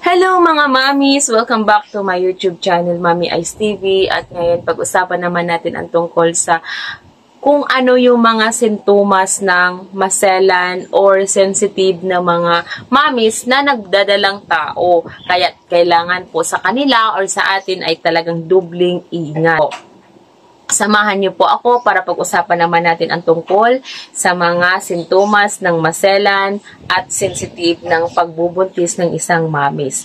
Hello mga mamis! Welcome back to my YouTube channel, Mami Ice TV. At ngayon, pag-usapan naman natin ang tungkol sa kung ano yung mga sintomas ng maselan or sensitive na mga mamis na nagdadalang tao. Kaya kailangan po sa kanila or sa atin ay talagang dubling ingat. Samahan niyo po ako para pag-usapan naman natin ang tungkol sa mga sintomas ng maselan at sensitive ng pagbubuntis ng isang mamis.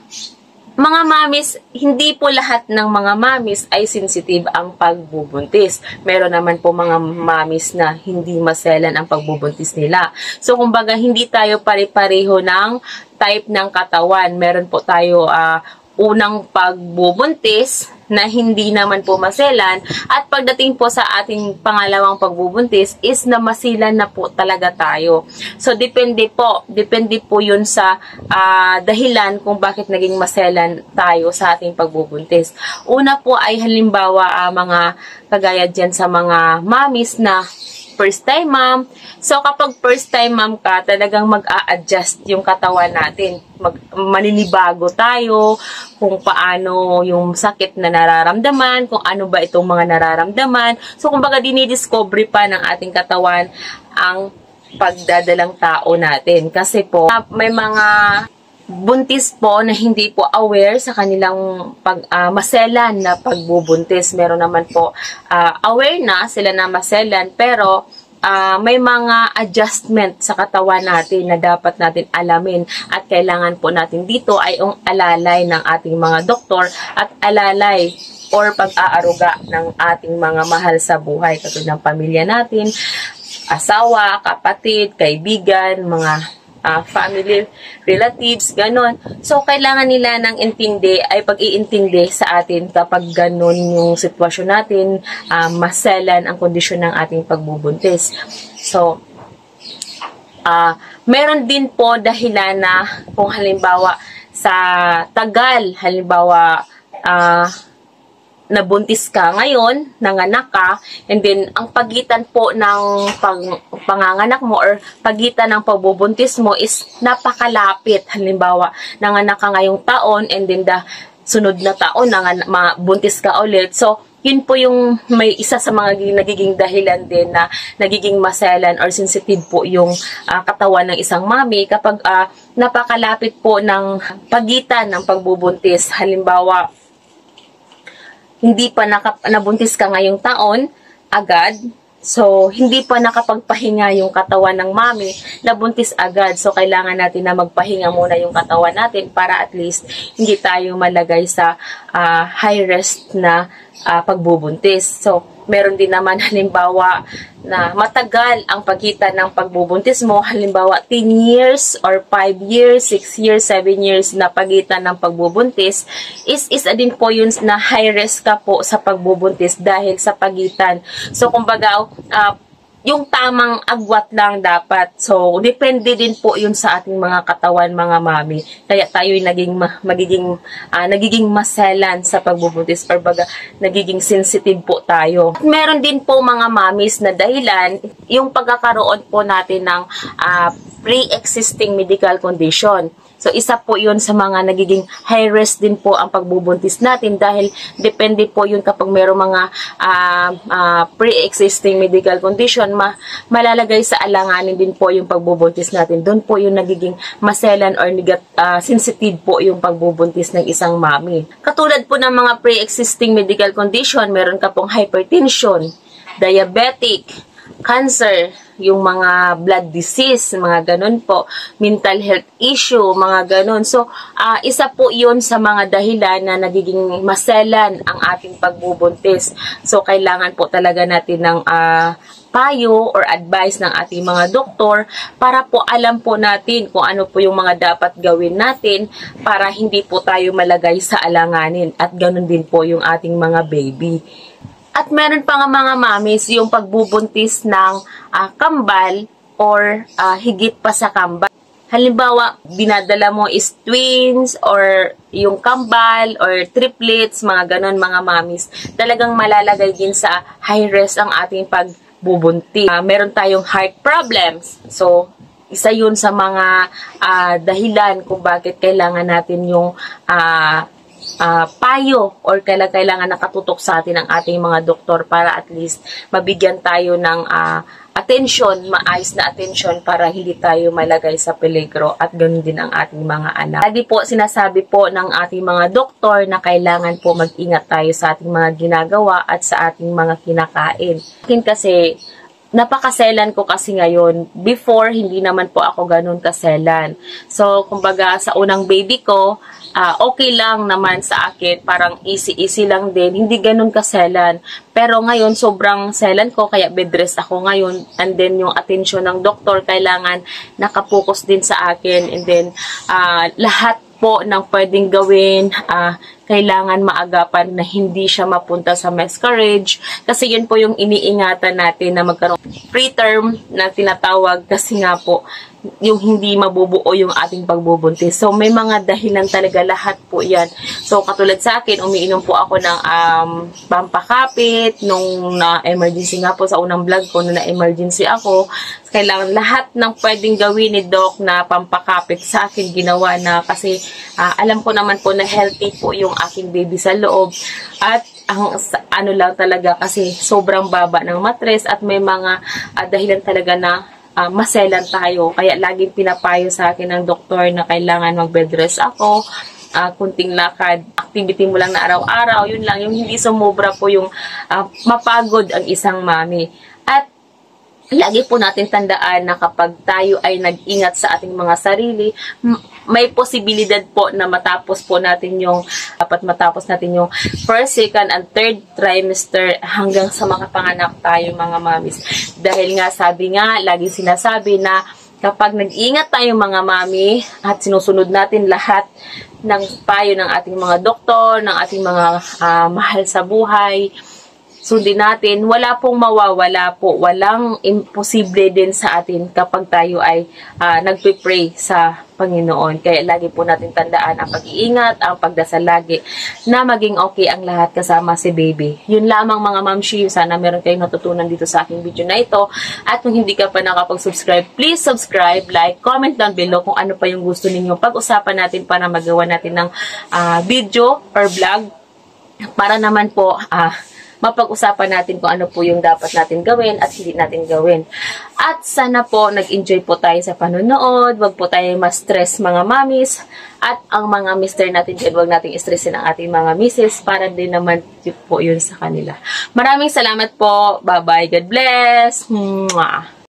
Mga mamis, hindi po lahat ng mga mamis ay sensitive ang pagbubuntis. Meron naman po mga mamis na hindi maselan ang pagbubuntis nila. So, kumbaga, hindi tayo pare-pareho ng type ng katawan. Meron po tayo unang pagbubuntis na hindi naman po maselan, at pagdating po sa ating pangalawang pagbubuntis is na masilan na po talaga tayo. So depende po yun sa dahilan kung bakit naging maselan tayo sa ating pagbubuntis. Una po ay halimbawa mga kagaya dyan sa mga mamis na first time mom. So, kapag first time mom ka, talagang mag-a-adjust yung katawan natin. Maninibago tayo kung paano yung sakit na nararamdaman, kung ano ba itong mga nararamdaman. So, kumbaga, dinidiscover pa ng ating katawan ang pagdadalang tao natin. Kasi po, may mga buntis po na hindi po aware sa kanilang maselan na pagbubuntis. Meron naman po aware na sila na maselan, pero may mga adjustment sa katawan natin na dapat natin alamin, at kailangan po natin dito ay ang alalay ng ating mga doktor at alalay or pag-aaruga ng ating mga mahal sa buhay, katulad ng pamilya natin, asawa, kapatid, kaibigan, mga family, relatives, ganon. So, kailangan nila ng intindi ay pag-iintindi sa atin kapag ganon yung sitwasyon natin, maselan ang kondisyon ng ating pagbubuntis. So, meron din po dahilan na kung halimbawa sa tagal, halimbawa, nabuntis ka ngayon, nanganak ka, and then ang pagitan po ng panganganak mo or pagitan ng pagbubuntis mo is napakalapit. Halimbawa, nanganak ka ngayong taon, and then sunod na taon, buntis ka ulit. So, yun po yung may isa sa mga nagiging dahilan din na nagiging maselan or sensitive po yung katawan ng isang mami kapag napakalapit po ng pagitan ng pagbubuntis. Halimbawa, hindi pa nabuntis ka ngayong taon agad, so hindi pa nakapagpahinga yung katawan ng mami, nabuntis agad. So kailangan natin na magpahinga muna yung katawan natin para at least hindi tayo malagay sa high risk na pagbubuntis. So meron din naman halimbawa na matagal ang pagitan ng pagbubuntis mo, halimbawa 10 years or 5 years, 6 years, 7 years na pagitan ng pagbubuntis, is din po yun na high risk ka po sa pagbubuntis dahil sa pagitan. So kumbaga, yung tamang agwat lang dapat. So, depende din po yun sa ating mga katawan, mga mami. Kaya tayo'y nagiging maselan sa pagbubuntis, or baga, nagiging sensitive po tayo. Meron din po mga mamis na dahilan, yung pagkakaroon po natin ng pre-existing medical condition. So, isa po yun sa mga nagiging high risk din po ang pagbubuntis natin, dahil depende po yun kapag mayroong mga pre-existing medical condition, malalagay sa alanganin din po yung pagbubuntis natin. Doon po yung nagiging maselan or sensitive po yung pagbubuntis ng isang mami. Katulad po ng mga pre-existing medical condition, meron ka pong hypertension, diabetic, cancer, yung mga blood disease, mga ganun po, mental health issue, mga ganun. So, isa po yun sa mga dahilan na nagiging maselan ang ating pagbubuntis. So, kailangan po talaga natin ng payo or advice ng ating mga doktor para po alam po natin kung ano po yung mga dapat gawin natin para hindi po tayo malagay sa alanganin, at ganun din po yung ating mga baby. At meron pa nga mga mamis yung pagbubuntis ng kambal or higit pa sa kambal. Halimbawa, binadala mo is twins or yung kambal or triplets, mga ganon mga mamis. Talagang malalagay din sa high risk ang ating pagbubuntis. Meron tayong heart problems. So, isa yun sa mga dahilan kung bakit kailangan natin yung payo or kailangan nakatutok sa atin ang ating mga doktor para at least mabigyan tayo ng attention, maayos na attention para hindi tayo malagay sa peligro at ganoon din ang ating mga anak. Lagi po sinasabi po ng ating mga doktor na kailangan po mag-ingat tayo sa ating mga ginagawa at sa ating mga kinakain. Kasi napakaselan ko kasi ngayon. Before, hindi naman po ako ganun kaselan. So, kumbaga, sa unang baby ko, okay lang naman sa akin. Parang easy-easy lang din. Hindi ganun kaselan. Pero ngayon, sobrang selan ko, kaya bed rest ako ngayon. And then, yung attention ng doktor, kailangan nakapokus din sa akin. And then, lahat po ng pwedeng gawin, kailangan maagapan na hindi siya mapunta sa miscarriage. Kasi yun po yung iniingatan natin na magkaroon preterm na tinatawag kasi nga po yung hindi mabubuo yung ating pagbubuntis. So, may mga dahilan talaga lahat po yan. So, katulad sa akin, umiinom po ako ng pampakapit nung na-emergency nga po sa unang vlog ko, nung na-emergency ako. Kailangan lahat ng pwedeng gawin ni Doc na pampakapit sa akin ginawa na kasi alam ko naman po na healthy po yung aking baby sa loob. At ang ano lang talaga kasi sobrang baba ng matres at may mga dahilan talaga na maselan tayo. Kaya laging pinapayo sa akin ng doktor na kailangan mag-bed rest ako. Kunting lakad, activity mo lang na araw-araw. Yun lang, yung hindi sumobra po yung mapagod ang isang mami. At lagi po natin tandaan na kapag tayo ay nag-ingat sa ating mga sarili, may posibilidad po na matapos po natin yung, dapat matapos natin yung first, second, and third trimester hanggang sa makapanganak tayo mga mamis. Dahil nga, sabi nga, lagi sinasabi na kapag nag-ingat tayo mga mami at sinusunod natin lahat ng payo ng ating mga doktor, ng ating mga mahal sa buhay, sundin natin, wala pong mawawala po. Walang imposible din sa atin kapag tayo ay nagpe-pray sa Panginoon. Kaya lagi po natin tandaan ang pag-iingat, ang pagdasal lagi na maging okay ang lahat kasama si baby. Yun lamang mga mamshi. Sana meron kayong natutunan dito sa aking video na ito. At kung hindi ka pa nakapag-subscribe, please subscribe, like, comment down below kung ano pa yung gusto ninyo pag-usapan natin para magawa natin ng video or vlog para naman po mapag-usapan natin kung ano po yung dapat natin gawin at hindi natin gawin. At sana po nag-enjoy po tayo sa panonood, wag po tayo ma-stress mga mamis, at ang mga mister natin dyan, wag nating stressin ang ating mga misis para din naman po yun sa kanila. Maraming salamat po. Bye-bye. God bless. Mwah.